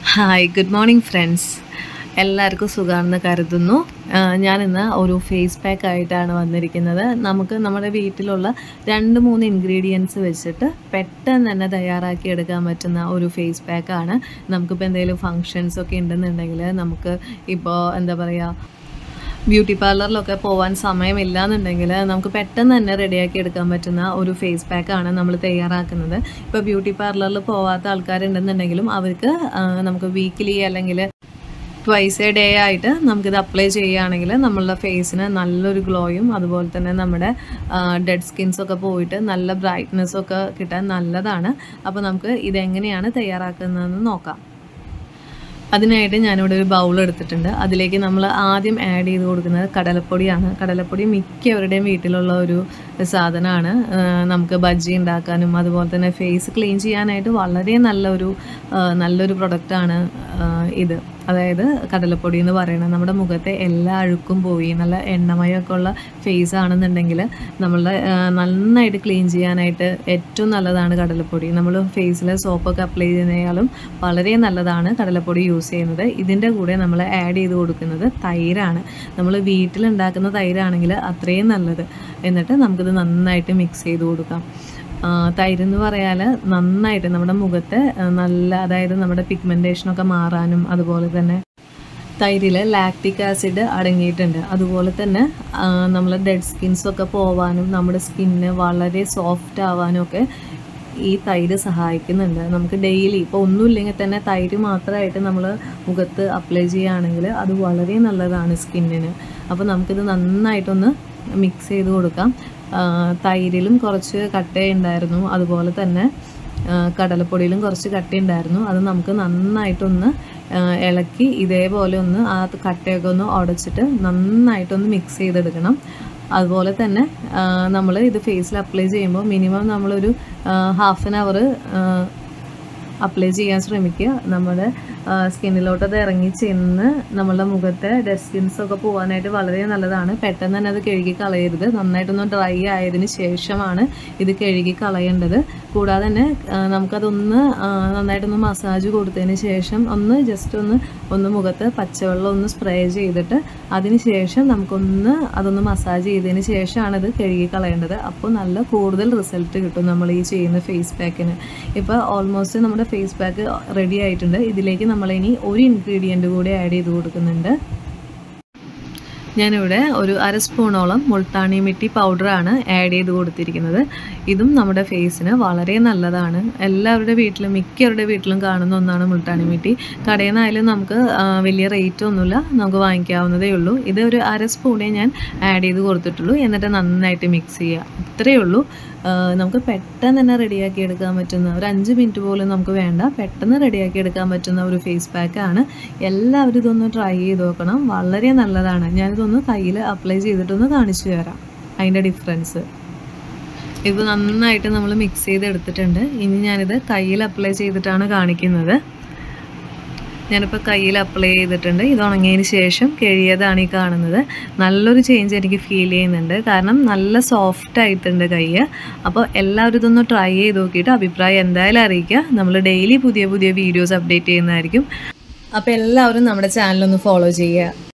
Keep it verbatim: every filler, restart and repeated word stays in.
Hi good morning friends. എല്ലാവർക്കും സുഖമാണെന്ന് കരുതുന്നു. ഞാൻ ഇന്ന് ഒരു ഫേസ് പാക്ക് ആയിട്ടാണ് വന്നിരിക്കുന്നത്. നമുക്ക് നമ്മുടെ വീട്ടിലുള്ള രണ്ട് മൂന്ന് ഇൻഗ്രീഡിയൻസ് വെച്ചിട്ട് പെട്ടെന്ന് തന്നെ തയ്യാറാക്കി എടുക്കാൻ പറ്റുന്ന ഒരു ഫേസ് പാക്കാണ്. നമുക്കിപ്പോൾ എന്തെങ്കിലും ഫങ്ഷൻസ് ഒക്കെ ഉണ്ടെന്നുണ്ടെങ്കിൽ, നമുക്ക് ഇപ്പോൾ എന്താ പറയുക, ബ്യൂട്ടി പാർലറിലൊക്കെ പോകാൻ സമയമില്ല എന്നുണ്ടെങ്കിൽ നമുക്ക് പെട്ടെന്ന് തന്നെ റെഡിയാക്കി എടുക്കാൻ പറ്റുന്ന ഒരു ഫേസ് പാക്കാണ് നമ്മൾ തയ്യാറാക്കുന്നത്. ഇപ്പോൾ ബ്യൂട്ടി പാർലറിൽ പോകാത്ത ആൾക്കാരുണ്ടെന്നുണ്ടെങ്കിലും അവർക്ക് നമുക്ക് വീക്കിലി അല്ലെങ്കിൽ ട്വൈസ് എ ഡേ ആയിട്ട് നമുക്കിത് അപ്ലൈ ചെയ്യുകയാണെങ്കിൽ നമ്മളുടെ ഫേസിന് നല്ലൊരു ഗ്ലോയും അതുപോലെ തന്നെ നമ്മുടെ ഡെഡ് സ്കിൻസൊക്കെ പോയിട്ട് നല്ല ബ്രൈറ്റ്നെസ്സൊക്കെ കിട്ടാൻ നല്ലതാണ്. അപ്പോൾ നമുക്ക് ഇതെങ്ങനെയാണ് തയ്യാറാക്കുന്നതെന്ന് നോക്കാം. അതിനായിട്ട് ഞാനിവിടെ ഒരു ബൗൾ എടുത്തിട്ടുണ്ട്. അതിലേക്ക് നമ്മൾ ആദ്യം ആഡ് ചെയ്ത് കൊടുക്കുന്നത് കടലപ്പൊടിയാണ്. കടലപ്പൊടി മിക്കവരുടെയും വീട്ടിലുള്ള ഒരു സാധനമാണ്. നമുക്ക് ബജ്ജി ഉണ്ടാക്കാനും അതുപോലെ തന്നെ ഫേസ് ക്ലീൻ ചെയ്യാനായിട്ട് വളരെ നല്ലൊരു നല്ലൊരു പ്രൊഡക്റ്റാണ് ഇത്. അതായത് കടലപ്പൊടി എന്ന് പറയുന്നത് നമ്മുടെ മുഖത്തെ എല്ലാ അഴുക്കും പോയി നല്ല എണ്ണമയമൊക്കെ ഉള്ള ഫേസ് ആണെന്നുണ്ടെങ്കിൽ നമ്മളുടെ നന്നായിട്ട് ക്ലീൻ ചെയ്യാനായിട്ട് ഏറ്റവും നല്ലതാണ് കടലപ്പൊടി. നമ്മൾ ഫേസിൽ സോപ്പൊക്കെ അപ്ലൈ ചെയ്യുന്നതിനാലും വളരെ നല്ലതാണ് കടലപ്പൊടി യൂസ് ചെയ്യുന്നത്. ഇതിൻ്റെ കൂടെ നമ്മൾ ആഡ് ചെയ്ത് കൊടുക്കുന്നത് തൈരാണ്. നമ്മൾ വീട്ടിലുണ്ടാക്കുന്ന തൈരാണെങ്കിൽ അത്രയും നല്ലത്. എന്നിട്ട് നമുക്കിത് നന്നായിട്ട് മിക്സ് ചെയ്ത് കൊടുക്കാം. തൈരെന്ന് പറയാൽ നന്നായിട്ട് നമ്മുടെ മുഖത്തെ നല്ല, അതായത് നമ്മുടെ പിഗ്മെൻറ്റേഷനൊക്കെ മാറാനും അതുപോലെ തന്നെ തൈരിൽ ലാക്റ്റിക് ആസിഡ് അടങ്ങിയിട്ടുണ്ട്. അതുപോലെ തന്നെ നമ്മൾ ഡെഡ് സ്കിൻസൊക്കെ പോവാനും നമ്മുടെ സ്കിന്ന് വളരെ സോഫ്റ്റ് ആവാനും ഒക്കെ ഈ തൈര് സഹായിക്കുന്നുണ്ട്. നമുക്ക് ഡെയിലി ഇപ്പോൾ ഒന്നുമില്ലെങ്കിൽ തന്നെ തൈര് മാത്രമായിട്ട് നമ്മൾ മുഖത്ത് അപ്ലൈ ചെയ്യുകയാണെങ്കിൽ അത് വളരെ നല്ലതാണ് സ്കിന്നിന്. അപ്പോൾ നമുക്കിത് നന്നായിട്ടൊന്ന് മിക്സ് ചെയ്ത് കൊടുക്കാം. തൈരിലും കുറച്ച് കട്ടയുണ്ടായിരുന്നു, അതുപോലെ തന്നെ കടലപ്പൊടിയിലും കുറച്ച് കട്ടയുണ്ടായിരുന്നു. അത് നമുക്ക് നന്നായിട്ടൊന്ന് ഇളക്കി ഇതേപോലെ ഒന്ന് ആ കട്ടയൊക്കെ ഒന്ന് ഉടച്ചിട്ട് നന്നായിട്ടൊന്ന് മിക്സ് ചെയ്തെടുക്കണം. അതുപോലെ തന്നെ നമ്മൾ ഇത് ഫേസിൽ അപ്ലൈ ചെയ്യുമ്പോൾ മിനിമം നമ്മളൊരു ഹാഫ് ആൻ അവർ അപ്ലൈ ചെയ്യാൻ ശ്രമിക്കുക. നമ്മുടെ സ്കിന്നിലോട്ട് അത് ഇറങ്ങി ചെന്ന് നമ്മളുടെ മുഖത്തെ ഡെഡ് സ്കിൻസൊക്കെ പോകാനായിട്ട് വളരെ നല്ലതാണ്. പെട്ടെന്ന് തന്നെ അത് കഴുകി കളയരുത്. നന്നായിട്ടൊന്ന് ഡ്രൈ ആയതിന് ശേഷമാണ് ഇത് കഴുകി കളയേണ്ടത്. കൂടാതെ തന്നെ നമുക്കതൊന്ന് നന്നായിട്ടൊന്ന് മസാജ് കൊടുത്തതിന് ശേഷം ഒന്ന് ജസ്റ്റ് ഒന്ന് ഒന്ന് മുഖത്ത് പച്ചവെള്ളം ഒന്ന് സ്പ്രേ ചെയ്തിട്ട് അതിന് ശേഷം നമുക്കൊന്ന് അതൊന്ന് മസാജ് ചെയ്തതിന് ശേഷമാണ് ഇത് കഴുകി കളയേണ്ടത്. അപ്പോൾ നല്ല കൂടുതൽ റിസൾട്ട് കിട്ടും നമ്മൾ ഈ ചെയ്യുന്ന ഫേസ് പാക്കിന്. ഇപ്പോൾ ഓൾമോസ്റ്റ് നമ്മുടെ ഫേസ് പാക്ക് റെഡി ആയിട്ടുണ്ട്. ഇതിലേക്ക് നമ്മളിനി ഒരു ഇൻഗ്രീഡിയൻറ്റ് കൂടി ആഡ് ചെയ്ത് കൊടുക്കുന്നുണ്ട്. ഞാനിവിടെ ഒരു അര സ്പൂണോളം മുൾട്ടാണി മിട്ടി പൗഡറാണ് ആഡ് ചെയ്ത് കൊടുത്തിരിക്കുന്നത്. ഇതും നമ്മുടെ ഫേസിന് വളരെ നല്ലതാണ്. എല്ലാവരുടെ വീട്ടിലും മിക്കവരുടെ വീട്ടിലും കാണുന്ന ഒന്നാണ് മുൾട്ടാണി മിട്ടി. കടയിൽ നിന്നായാലും നമുക്ക് വലിയ റേറ്റ് ഒന്നുമില്ല, നമുക്ക് വാങ്ങിക്കാവുന്നതേ ഉള്ളൂ. ഇത് ഒരു അര സ്പൂണേ ഞാൻ ആഡ് ചെയ്ത് കൊടുത്തിട്ടുള്ളൂ. എന്നിട്ട് നന്നായിട്ട് മിക്സ് ചെയ്യുക. ഇത്രയേ ഉള്ളൂ. നമുക്ക് പെട്ടെന്ന് തന്നെ റെഡിയാക്കി എടുക്കാൻ പറ്റുന്ന, ഒരു അഞ്ച് മിനിറ്റ് പോലും നമുക്ക് വേണ്ട, പെട്ടെന്ന് റെഡിയാക്കി എടുക്കാൻ പറ്റുന്ന ഒരു ഫേസ് പാക്കാണ്. എല്ലാവരും ഇതൊന്ന് ട്രൈ ചെയ്ത് നോക്കണം. വളരെ നല്ലതാണ്. ഞാനിതൊന്ന് കയ്യിൽ അപ്ലൈ ചെയ്തിട്ടൊന്ന് കാണിച്ചു തരാം അതിൻ്റെ ഡിഫറൻസ്. ഇത് നന്നായിട്ട് നമ്മൾ മിക്സ് ചെയ്തെടുത്തിട്ടുണ്ട്. ഇനി ഞാനിത് കയ്യിൽ അപ്ലൈ ചെയ്തിട്ടാണ് കാണിക്കുന്നത്. ഞാനിപ്പോൾ കയ്യിൽ അപ്ലൈ ചെയ്തിട്ടുണ്ട്. ഇത് ഉണങ്ങിയതിന് ശേഷം കഴുകിയതാണ് ഈ കാണുന്നത്. നല്ലൊരു ചേഞ്ച് എനിക്ക് ഫീൽ ചെയ്യുന്നുണ്ട്. കാരണം നല്ല സോഫ്റ്റ് ആയിട്ടുണ്ട് കൈ. അപ്പോൾ എല്ലാവരും ഇതൊന്ന് ട്രൈ ചെയ്ത് നോക്കിയിട്ട് അഭിപ്രായം എന്തായാലും അറിയിക്കുക. നമ്മൾ ഡെയിലി പുതിയ പുതിയ വീഡിയോസ് അപ്ഡേറ്റ് ചെയ്യുന്നതായിരിക്കും. അപ്പോൾ എല്ലാവരും നമ്മുടെ ചാനലൊന്ന് ഫോളോ ചെയ്യുക.